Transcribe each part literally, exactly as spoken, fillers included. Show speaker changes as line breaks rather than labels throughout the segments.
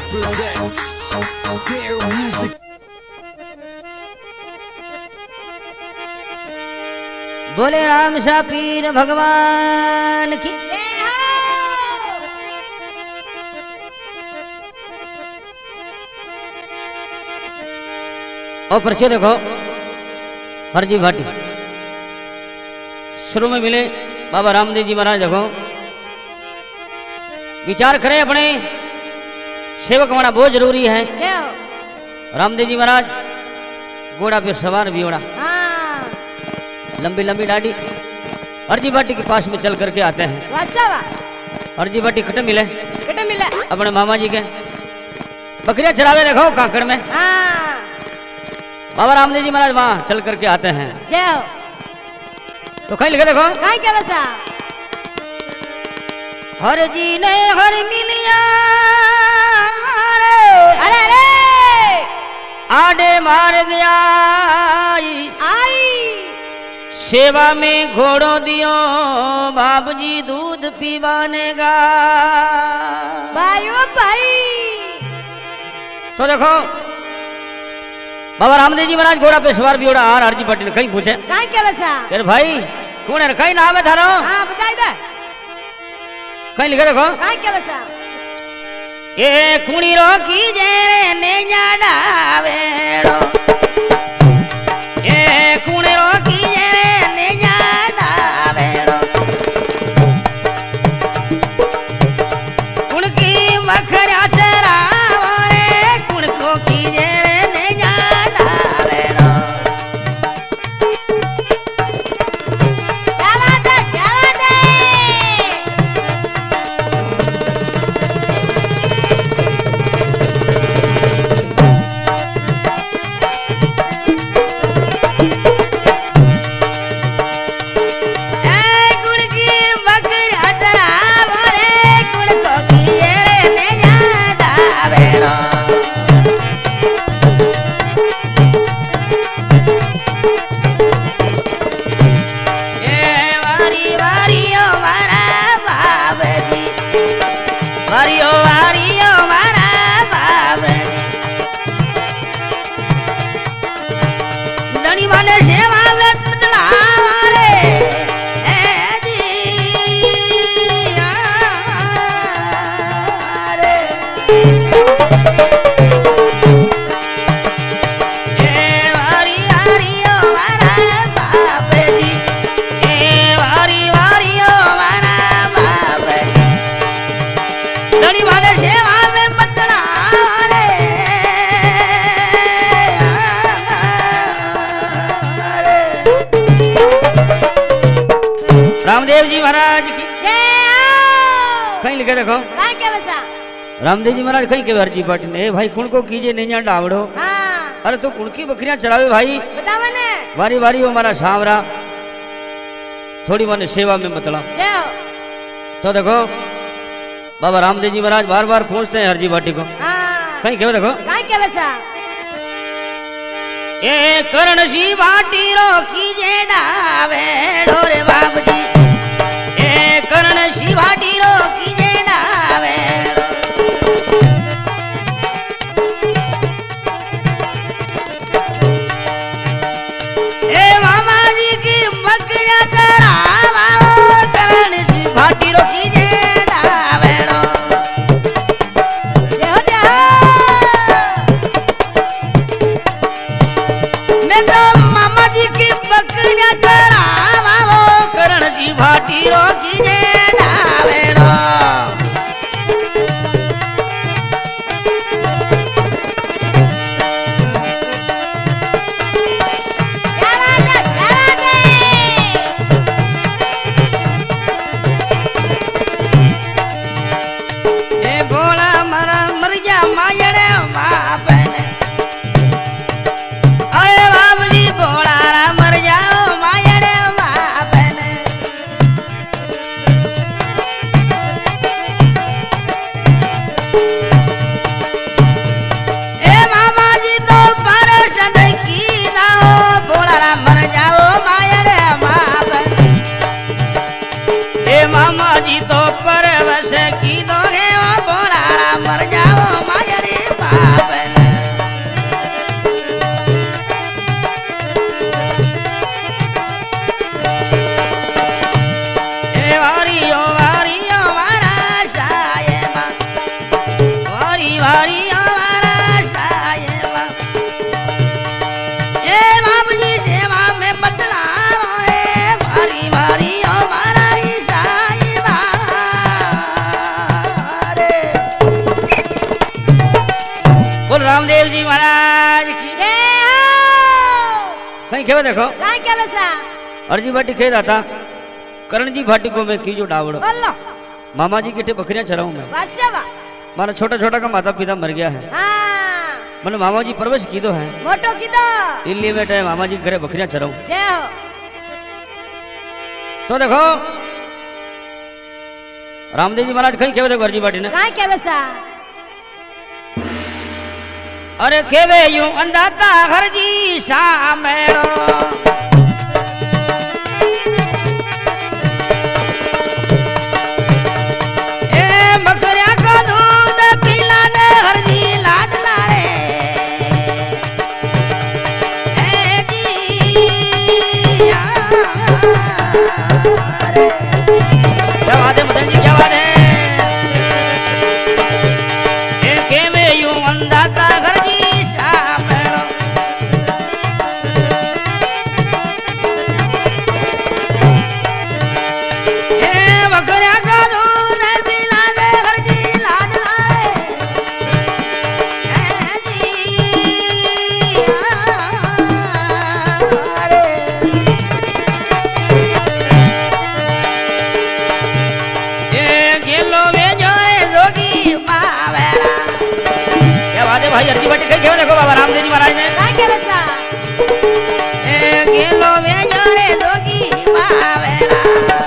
presents their music.
बोले राम शाह पीर भगवान की। और परिचय देखो हरजी भाटी शुरू में मिले बाबा रामदेव जी महाराज। देखो विचार करें अपने सेवक होना बहुत जरूरी है। रामदेव जी महाराज घोड़ा पे सवार भी होना, लंबी लंबी डाडी हरजी भाटी के पास में चल करके आते हैं। हरजी भाटी कटे मिले
कटे मिले
अपने मामा जी के बकरियां चरावे देखो काकड़ में। बाबा रामदेव जी महाराज वहां चल करके आते हैं।
जाओ
तो कहीं लिखे देखो
काय क्या बसा
हर जी ने हर मिलिया
अरे अरे
आडे मार गया
आई
सेवा में घोड़ो दियो बाप जी दूध पीवाने का
भाई ओ भाई।
तो देखो बाबा रामदेव जी महाराज घोड़ा पे सवार भी उड़ा आर हरजी भाटी ने कहीं पूछे
काय क्या बसा
अरे भाई कौन है कहीं नाम है थारो?
हां बताई दे
कहीं लिखा देखो
काय क्या बसा
ए कुणी रोकी जे ने जाडावेड़ो ए कुणी रोकी जे ने जाडावेड़ो कुणकी मखरा चरावो रे कुण रोकी जे ने जाडावेड़ो।
क्या बात है क्या बात है।
वारियो वारियो मारा बाबरी धनी माने सेवा लत बदला वाले ए जी रे ए वारी वारियो मारा बाबरी ए वारी वारियो मारा बाबरी धनी वाले सेवा में बदला वाले रामदेव जी महाराज की कहीं लिखे देखो
काय क्या बसा
रामदेव जी महाराज कहीं के हरजी भाटी ने भाई कुण को कीजिए नहीं डावड़ो।
हां
अरे तो कुण की बकरियां चरावे भाई
बतावा ने
वारी वारी हमारा सांवरा थोड़ी माने सेवा में मतलब।
जाओ
तो देखो बाबा रामदेव जी महाराज बार बार पूछते हैं हरजी भाटी को।
हां
कहीं क्यों देखो
काय क्या बसा
ए करण सी भाटी रो कीजे डावे ढोरे बाबू जी ए करण सी भाटी रो कीजे डावे ए मामा जी की बकरियां चरावा करण सी भाटी रो कीजे डावे
जाओ जाओ
मैं तो मामा जी की बकरियां चरावा करण सी भाटी रो कीजे डावे
क्या बात है क्या बात है।
ए भोला मरा मर जा मायड़े बाप ने अरे बाबू जी भोला रा मर जाओ मायड़े बाप ने ए मामा जी तो पर सद की जाओ भोला रा मर जाओ मायड़े बाप ने ए मामा जी तो पर वस की दोगे ओ भोला रा मर जाओ मायड़े भारी हमारा साहिबा ए बाबू जी सेवा में बदलाव है भारी भारी हमारा साहिबा रे बोल रामदेव जी महाराज की
जय हो
कहीं खेवे देखो
काय के बसा
अर्जी भाटी खेल रहा था करण जी भाटी को मैं की जो डावड़ो
बोलो
मामा जी के बकरियां चराऊं मैं
वासवा
मारा छोटा छोटा का माता पिता मर गया है
हां
मैंने मामा जी परवश की दो है
मोटो की दो
दिल्ली में टाइम मामा जी के घरे बकरियां चराऊं
जय हो
तो देखो रामदेव जी महाराज कहीं खेवे देखो अर्जी भाटी ने
काय के बसा
अरे खेवे यूं अंदाता हर जी सामेरो क्या बात है मदन जी क्या बात है के में यूं अंदाता घर जी सामेरो ए बकरिया को दूध पिला दे घर जी लाड लाए जी अरे भाई अर्जी भाटी कहीं खेवे देखो बाबा रामदेव जी महाराज ने
काय के बसा
ए गेलो में जोरे दोगी मावेला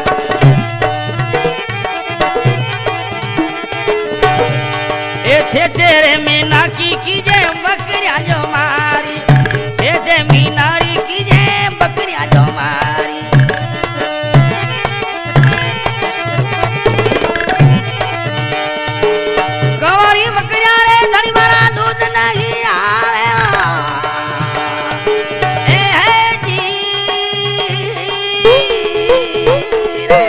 ए छे तेरे मीना की कीजे बकरिया जो मारी छे छे मीनारी कीजे बकरिया जो मारी कवारी बकरिया रे धनी मारा दूध नहीं आवे ए है जी रे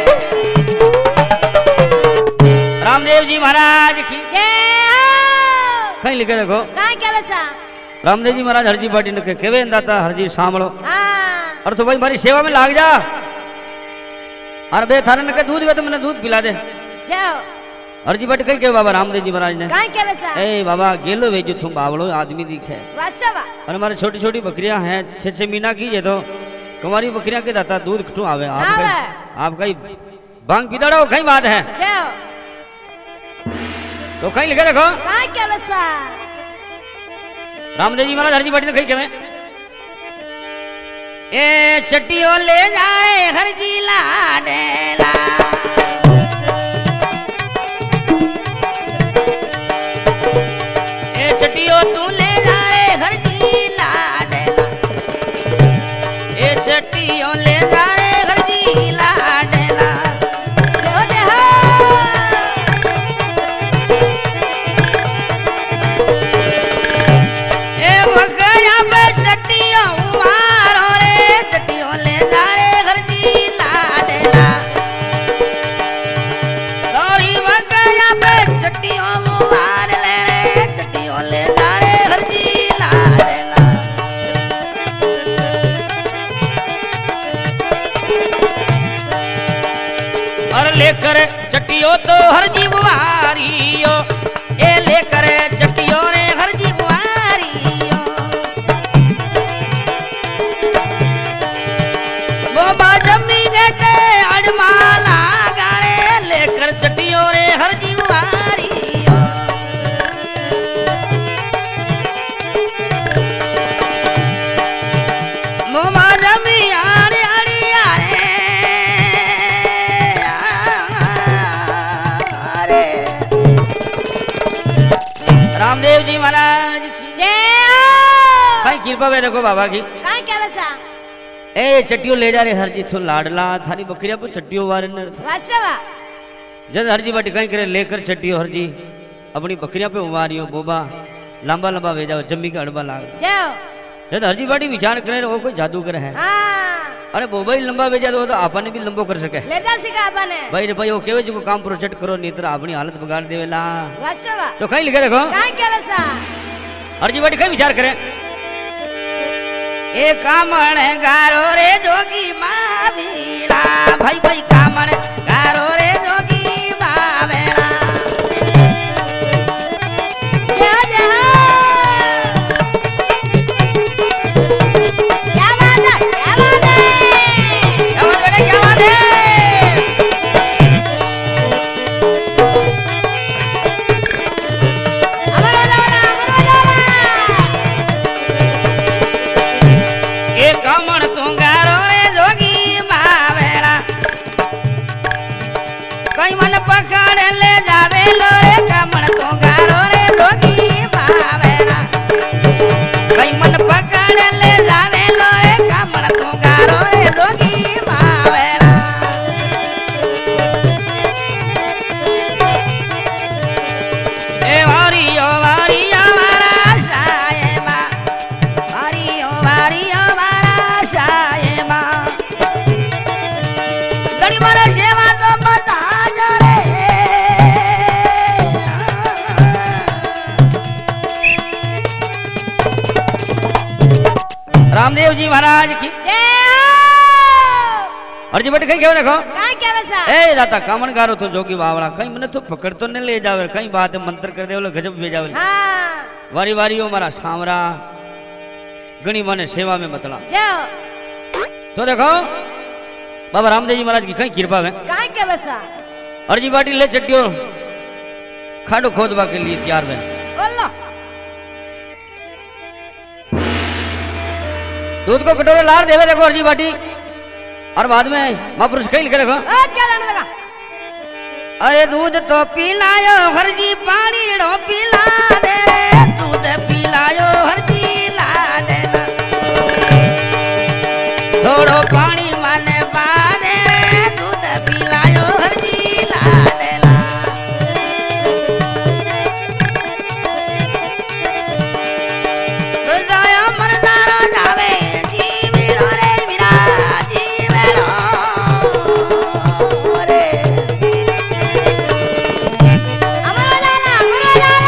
रामदेव जी महाराज की
जय हो
कहीं लिखे देखो
काय के बसा
रामदेव जी महाराज हरजी पाटी ने केवे दाता हरजी सांभळो
हां
और तो भाई हमारी सेवा में लाग जा और बे थारे ने के दूध वे तो मैंने दूध पिला दे
जय हो
हरजी पाटी कहीं के बाबा रामदेव जी महाराज ने
काय के बसा
ए बाबा गेलो वे जो तुम बावड़ो आदमी दिखे
वासवा
और हमारे छोटी छोटी बकरियां हैं छह छह महीना की ये तो कुमारी बकरियां के दाता दूध खटू आवे आप
आवे।
कहीं आप कहीं भांग पिदाड़ो कहीं बात है
जय हो
तो कहीं लिखे देखो
काय के बसा
रामदेव जी महाराज हरजी पाटी ने कहीं के में ए चट्टियों ले जाए हरजी लाडेला ए चट्टियों तू ले जाए हरजी लाडेला ए चट्टियों ले जाए हरजी लाडेला
जय हो जय हो
ए मकया पे चट्टियों मारो रे चट्टियों ले जाए हरजी लाडेला लौरी मकया पे चट्टियों मार ले रे चट्टियों ले जाए हरजी लाडेला और लेकर चट्टियों तो हरजी बुआरियो ए लेकर चट्टियों रे हरजी बुआरियो बोबा जम्मी देते अड़माला गारे लेकर चट्टियों रे हरजी बुआरियो बोबा जम्मी आड़े आड़े आड़े अरे रामदेव जी महाराज की
जय हो
भाई कृपा वे देखो बाबा की
काय के बसा
ए चट्टियों ले जा रे हरजी थो लाडला थारी बकरिया पर चट्टियों वारे न
वासवा
जब हरजी बाटी कहीं करे लेकर चट्टियों हरजी अपनी बकरिया पे उमारियो बोबा लंबा लंबा भेजा जम्मी का अड़बा लाग
जय हो
जब हरजी बाटी विचार करे वो कोई जादूगर है
हां
अरे मोबाइल लंबा भेजा तो तो आपने भी लंबो कर सके
ले जा सिका आपने
भाई रे भाई वो केवे जो काम प्रोजेक्ट करो नहीं तो अपनी हालत बिगाड़ देवेला
वासवा
तो कहीं लिखे देखो
काय केवे सा
अर्जी बड़ी कहीं विचार करे ए कामण गारो रे जोगी मावीला भाई भाई कामण गारो रे जोगी मावेला
जय जय क्या बात है क्या बात है
क्या बात बेटा क्या बात है
अमर हो जाओ ना अमर हो जाओ
ए कामण तू गारो रे जोगी मावेला कई मन पकड़ ले जावे लो रे कामण तू गारो रे जोगी मावेला कई मन पकड़ ले जावे लो रे कामण तू गारो रे जोगी मावेला ए वारियो वारियो मारा सायमा वारियो वारियो मारा सायमा गड़ी मारा सेवा तो बता जो रे रामदेव जी महाराज की
जय
अर्जी बट कहीं क्यों देखो
काय केवे सा
ए दाता कामन गारो तो जोगी बावड़ा कहीं मने तो पकड़ तो न ले जावे कहीं बात मंत्र कर दे गजब भेजावे
हां
वारी वारी ओ मारा सामरा गणी माने सेवा में मतला
जय
तो देखो बाबा रामदेव जी महाराज की कहीं कृपा है
काय केवे सा
अर्जी बाटी ले चट्टियो खाडो खोदवा के लिए तैयार है
बोलो
दूध को कटोरे लार देवे देखो अर्जी बाटी और बाद में महापुरुष कहीं लिखे देखो
ओ क्या जाने लगा
अरे दूध तो पिलायो हरजी पानी रो पिला दे दूध पिलायो हरजी ला दे थोड़ो पानी माने पाने दूध पिलायो हरजी ला दे तो जाया मरदारो जावे जीवेड़ो रे मीरा जीवेड़ो रे
अमर हो जाना अमर हो जाना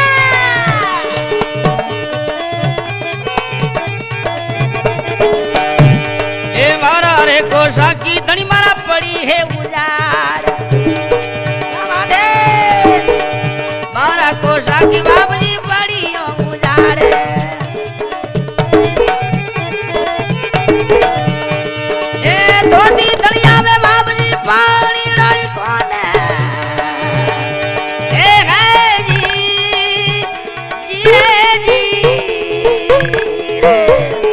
ए मारा रे कोसा की धनी मारा पड़ी है उजाड़ दे मारा कोसा की बाबजी पड़ी हो उजाड़ ए धोती धड़िया में बाबजी पानी डाई कोने ए है जी जी रे जी रे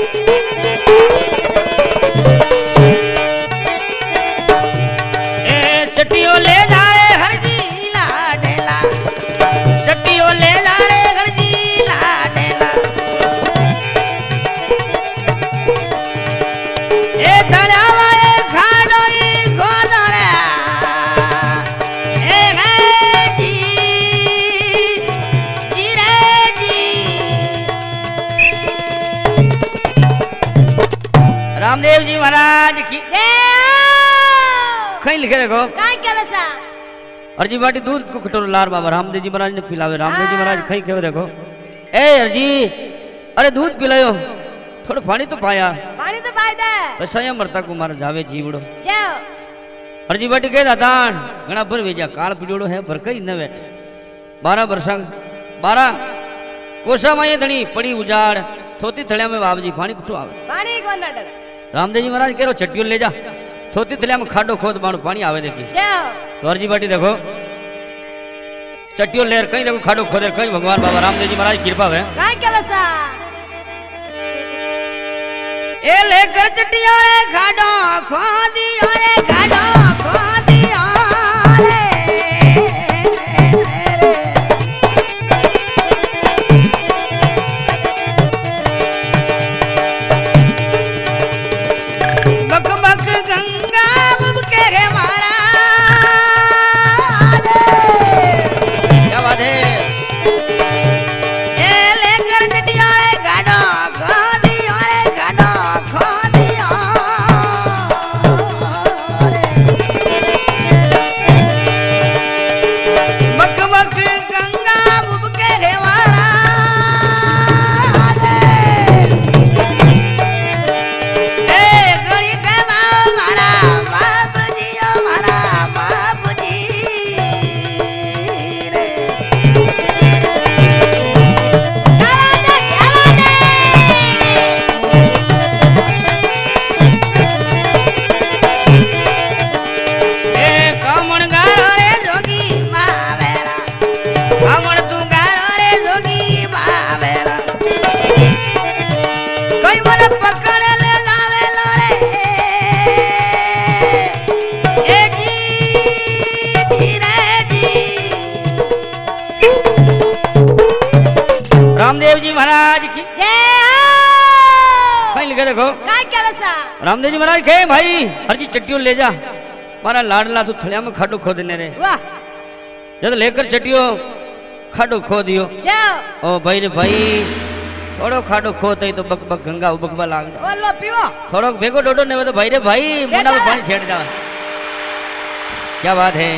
ए चट्टियों ले जा रे हरजी लाडेला चट्टियों ले जा रे हरजी लाडेला ए तड़ावा ए खाडोई गोदरा ए है जी जी रे जी रामदेव जी महाराज की
जय
कहीं लिखे देखो
काय केवे सा
अर्जी बाटी दूध को कटोरा लार बाबा रामदेव जी महाराज ने पिलावे रामदेव जी महाराज कहीं कहे देखो ए अर्जी अरे दूध पिलायो थोड़ा पानी तो पाया
पानी तो पाई दे
बस या मरता को मार जावे जीवड़ो
जय
अर्जी बाटी कहे दातान घना भर भेजा काल पिजोड़ो है भर कई न बैठ बारह वर्षा बारह कोसा माये धनी पड़ी उजाड़ थोती थड़िया में बाबजी पानी कुछ आवे
पानी कौन नाटक
रामदेव जी महाराज कह रो चट्टियों ले जा थोती थड़िया में खाडो खोद बाणु पानी आवे देखी
जय
तो अर्जी बाटी देखो चट्टियों लेर कहीं देखो खाडो खोदे कहीं भगवान बाबा रामदेव जी महाराज की कृपा है
काय केवे सा
ए लेकर चट्टियों रे खाडो खोदियो रे खाडो खोदियो रे बक बक गंगा बुब के रे महाराज क्या बात है ए लेकर चट्टियों रे खाडो खोदियो रे खाडो खोदियो रामदेव जी महाराज की
जय
कहीं लिखे देखो
काय क्या बसा
रामदेव जी महाराज कहे भाई हर जी चट्टियों ले जा मारा लाडला तू थड़िया में खाडो खो देने रे
वाह
जब लेकर चट्टियों खाडो खो दियो
जाओ
ओ भाई रे भाई थोड़ो खाडो खोते तो बक बक गंगा उबकबा लाग जा
ओ लो पीवो
थोड़ो भेगो डोडो ने तो भाई रे भाई मुंडा में पानी छेड़ जा क्या बात है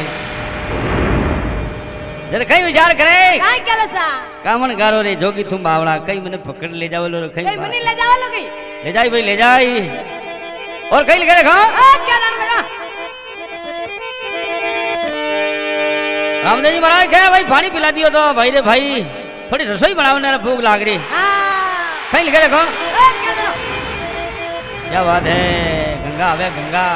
जरा कहीं विचार करे
काय क्या बसा
कामन गारो रे जोगी तुम बावड़ा कहीं मैंने पकड़ ले जाओ लो कहीं
कहीं मनी ले जाओ लोगी
ले जाई भाई ले जाई और कहीं लिखे देखो
आ क्या नाम लगा
रामदेव जी महाराज कहे भाई पानी पिला दियो तो भाई रे भाई थोड़ी रसोई बनाओ ना भूख लाग रही
हां
कहीं लिखे देखो
आ क्या लगा
क्या बात है गंगा आवे गंगा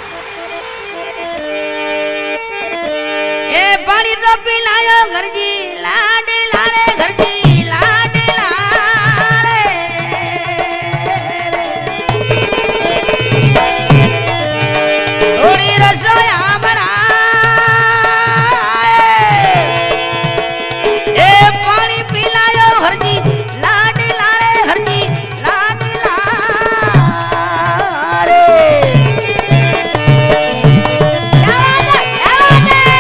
ए पानी तो पिलायो घर जी लाड लारे घर जी लाड लारे थोड़ी रसोया बना ए पानी पिलायो घर जी लाड लारे घर जी लाड लारे क्या बात है क्या बात है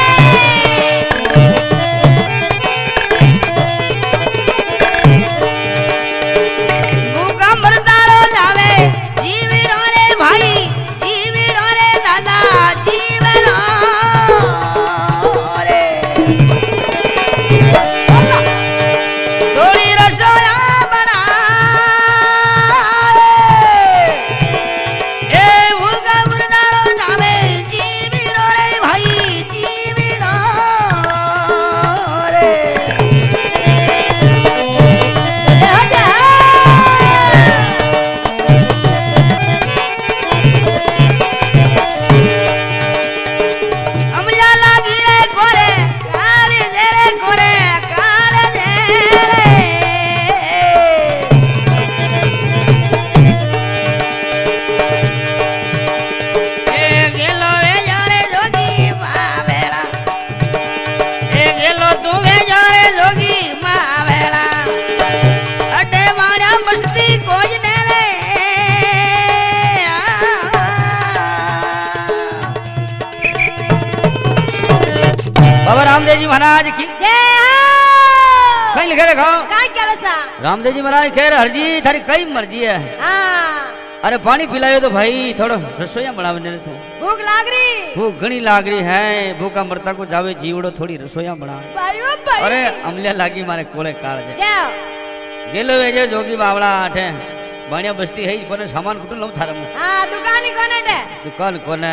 भूखा मरदारो जावे जीवड़ो रे भाई जीवड़ो रे दादा जीवड़ो रे थोड़ी रसोया बना ए भूखा मरदारो जावे जीवड़ो रे भाई जीवड़ो रे अमला लागी रे कोरे काले जेरे कोरे काले जेरे ए गेलो वे जारे जोगी मावेला ए गेलो तू वे जारे जोगी मावेला अटे मारा मस्ती कोज ने रे
बाबा रामदेव जी महाराज की
जय
कहीं लिखे देखो
काय क्या बसा
रामदेव जी महाराज कह रहे हरजी थारी कई मर्जी है
हां
अरे पानी पिलायो तो भाई थोड़ो रसोईया बनावे तू
भूख लाग रही
भूख घनी लाग रही है भूखा मरता को जावे जीवड़ो थोड़ी रसोईया बना
भाई ओ भाई
अरे अमलिया लागी मारे कोले काल जे
जाओ
गेलो वे जो जोगी बावड़ा आठे बढ़िया बस्ती है कोने सामान कुटू लऊ थारे में
हां दुकान ही कोने दे
दुकान कोने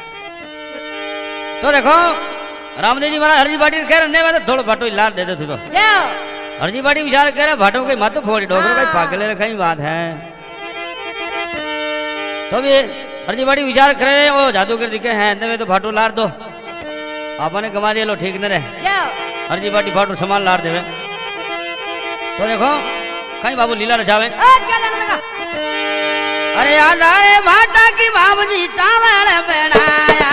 तो देखो रामदेव जी महाराज हरजी बाटी कह रहे मैं तो थोड़ा भाटो लाद दे दो तू तो
जाओ
हरजी बाटी विचार कह रहे भाटो कहीं मत फोड़ी डोकरो कहीं पागल है कहीं बात है तो भी हरजी बाटी विचार करे वो जादूगर दिखे हैं ने तो भाटो लाद दो आपने कमा दिया लो ठीक न रहे
जाओ
हरजी बाटी भाटो सामान लाद देवे तो देखो कहीं बाबू लीला रचावे
ओ क्या जाने लगा
अरे याद आए भाटा की बाबूजी चावल बनाया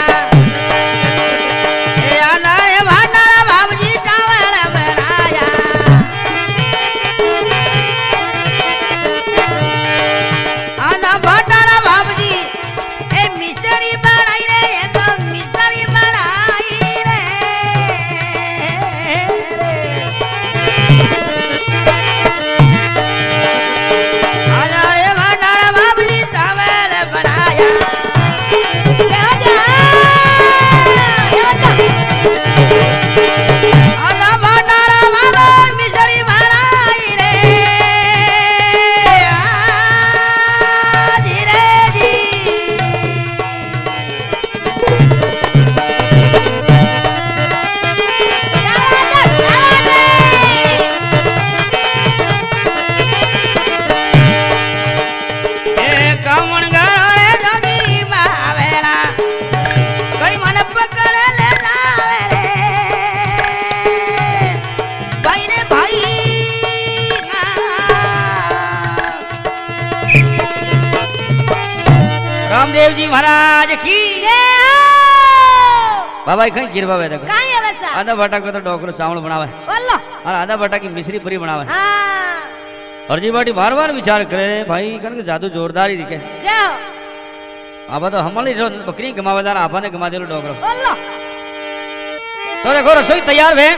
याद आए भाटा बाबूजी चावल बनाया आजा भाटा बाबूजी ए मिसरी बनाई रे ये तो मिसरी बनाई रे आजा रे भाटा बाबूजी चावल बनाया क्या जा आजा भाटा बाबा मिसरी बनाई रे जी रे जी
रामदेव जी महाराज की
जय
बाबा कहीं गिरवा वे देखो
काई है वैसा
आधा भाटा को तो डोकरो चावल बनावे
बोलो
और आधा भाटा की मिश्री पूरी बनावे
हां
हरजी बाटी बार बार विचार करे भाई कन जादू जोरदार ही दिखे
जाओ
अब तो हमारी बकरी गमावेदार आपा ने गमा दिलो डोगरो
बोलो
तो देखो रसोई तैयार है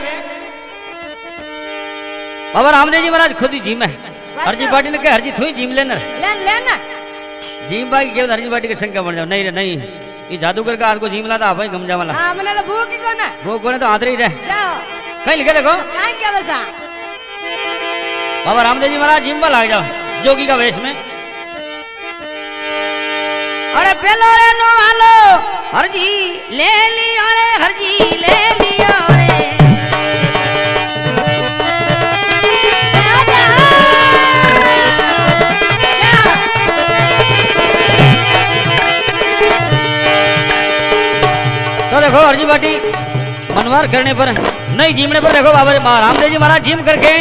बाबा रामदेव जी महाराज खुद ही जिम है हरजी बाटी ने कहा हरजी थोड़ी जिम लेना
लेन लेना
जिम बाकी केवल हरजी बाटी के शंका बन जाओ नहीं रे नहीं ये जादूगर का आज को जिम लाता आप ही गम जावाला
हां मने तो भूख ही कोना
भूख कोने तो आदरी रहे
जाओ
कहीं लिखे देखो
काय क्या बसा
बाबा रामदेव जी महाराज जिम पर लग जाओ जोगी का वेश में
अरे पेलो रे नो आलो हरजी ले लियो रे हरजी ले लियो रे
तो देखो हरजी बाटी मनवार करने पर नहीं जीमने पर देखो बाबा रामदेव जी महाराज जिम करके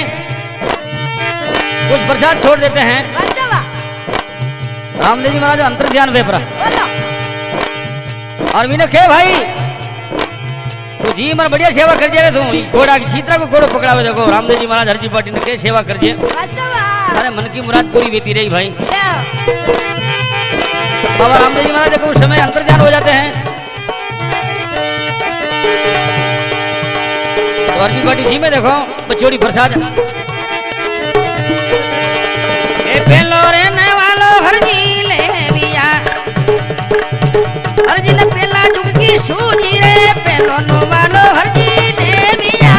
कुछ प्रसाद छोड़ देते हैं रामदेव जी महाराज अंतर ध्यान वे पर और मीने के भाई तू जी मन बढ़िया सेवा कर जे तू घोड़ा की छीतरा को घोड़ो पकड़ावे देखो रामदेव जी महाराज हरजी पाटी ने के सेवा कर जे अरे मन की मुराद पूरी बीती रही भाई बाबा रामदेव जी महाराज देखो उस समय अंतर ध्यान हो जाते हैं तो हरजी पाटी जी में देखो बचोड़ी प्रसाद
ए पेलो रे ने वालो हरजी ले बिया हरजी ने पेला जुग की सूजी रे पेलो नो वालो हरजी ले बिया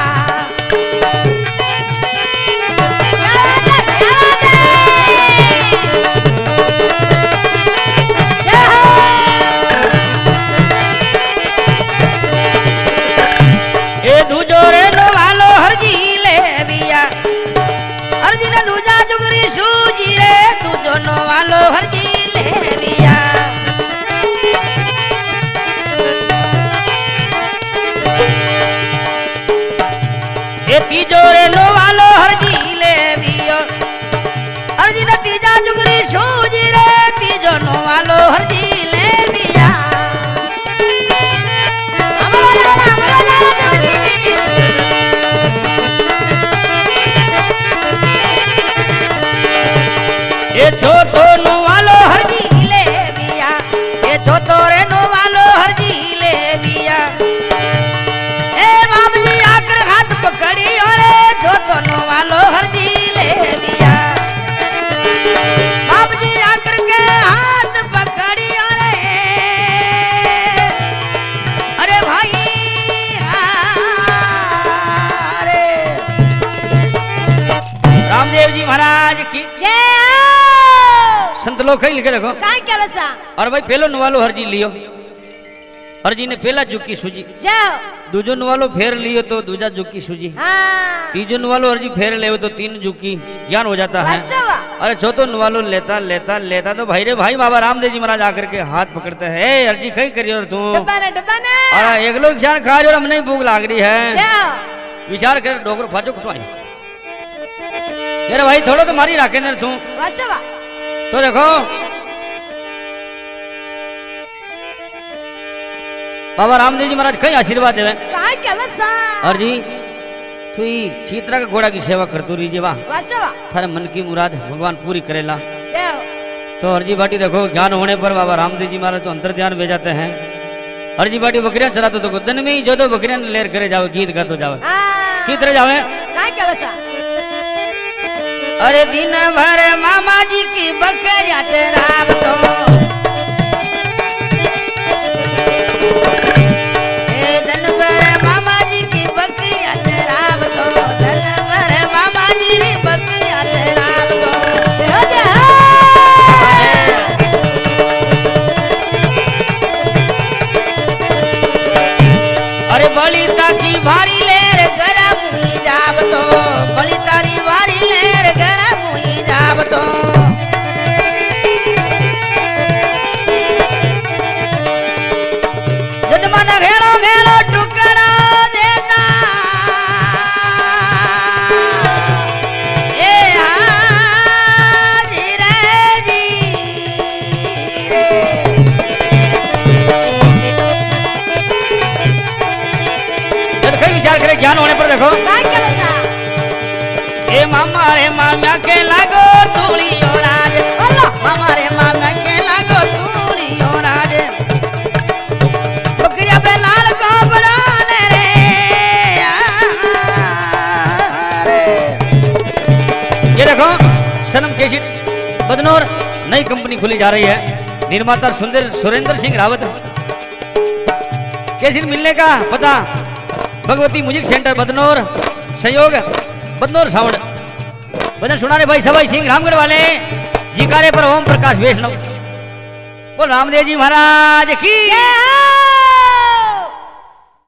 ए दूजो रे नो वालो हरजी ले बिया हरजी ने दूजा जुगरी सूजी रे दूजो नो वालो हरजी ले बिया ए तीजो रे नो वालो हरजी ले बियो हरजी ने तीजा जुगरी सूजी रे तीजो नो वालो हरजी ले बिया ये छोटो नो वालो हरजी ले बिया ये छोटो रे नो वालो हरजी ले बिया ए बाप जी आकर हाथ पकड़ी और छोटो नो वालो हरजी ले बिया बाप जी आकर के हाथ पकड़ी और अरे भाई अरे
रामदेव जी महाराज की
जय
संत लोग कहीं लिखे देखो
काय क्या बसा
और भाई पहलो नवालो हरजी लियो हरजी ने पहला जुकी सूजी
जाओ
दूजो नवालो फेर लियो तो दूजा जुकी सूजी
हाँ
तीजो नवालो हरजी फेर ले तो तीन जुकी ज्ञान हो जाता है
बसवा
अरे चौथो नवालो लेता लेता लेता तो भाई रे भाई बाबा रामदेव जी महाराज आकर के हाथ पकड़ते हैं ए हरजी कहीं करियो तू
डब्बा ना डब्बा ना
और एक लोग जान खा रहे और हमने भूख लाग रही है
जाओ
विचार कर डोगर फाजो कुटवाई अरे भाई थोड़ा तो मारी राखे न तू
बसवा
तो देखो बाबा रामदेव जी महाराज कई आशीर्वाद देवे
काय क्या बसा
और जी तू ही चीतरा का घोड़ा की सेवा करतू रही वाह
बसवा
थारे मन की मुराद भगवान पूरी करेला
जाओ
तो हरजी बाटी देखो ज्ञान होने पर बाबा रामदेव जी महाराज तो अंतर ध्यान भेज जाते हैं हरजी बाटी बकरियां चलाते तो दिन में ही जो तो बकरियां लेर करे जाओ गीत गा तो जाओ
हाँ
कितरे जावे
काय क्या बसा अरे दिन भर मामा जी की बकरियां चराब तो ए दिन भर मामा जी की बकरियां चराब तो दिन भर मामा जी की बकरियां चराब तो हो जा अरे बड़ी ताकी भारी लेर गरा मुई जाब तो बड़ी तारी भारी लेर गरा मुई जाब तो
बदनौर नई कंपनी खुली जा रही है। निर्माता सुंदर सुरेंद्र सिंह रावत। कैसेट मिलने का पता भगवती म्यूजिक सेंटर बदनौर, सहयोग बदनौर साउंड। भजन सुनाने भाई सवाई सिंह रामगढ़ वाले, जिकारे पर ओम प्रकाश वैष्णव। बोल रामदेव जी महाराज की।